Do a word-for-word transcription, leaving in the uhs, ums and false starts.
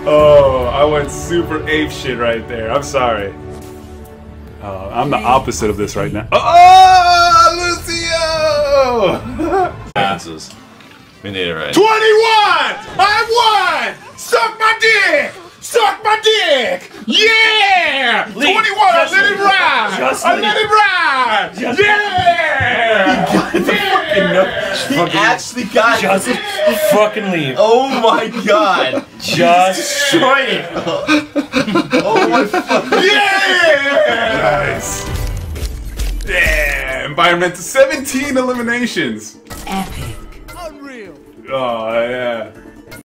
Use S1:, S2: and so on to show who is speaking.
S1: Oh, I went super ape shit right there. I'm sorry. Uh, I'm the opposite of this right now. Oh, Lucio!
S2: Answers. We need it right.
S1: twenty-one! I won! Suck my dick! Suck my dick! Yeah!
S3: Lee,
S1: twenty-one!
S3: just
S1: I let it ride!
S3: just
S1: I
S3: Lee.
S1: let it ride!
S3: Just
S1: Yeah!
S3: He
S2: Fucking actually got
S3: Just fucking leave.
S2: Oh my god!
S3: Just
S2: destroyed it! Oh my fucking
S1: Yeah! Nice! Yeah! Environment to seventeen eliminations!
S4: Epic.
S1: Oh, yeah.